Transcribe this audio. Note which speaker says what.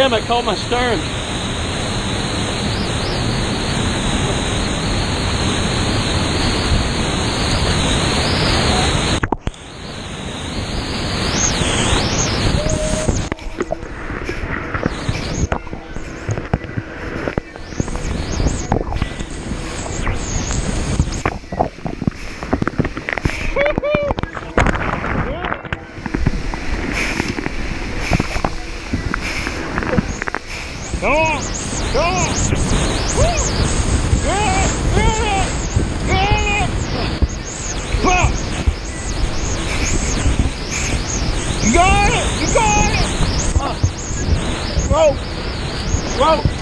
Speaker 1: Damn, I caught my stern.
Speaker 2: Go on! Go on! Woo! Get it! Get it! Fuck! You got it! You got it! Whoa! Whoa!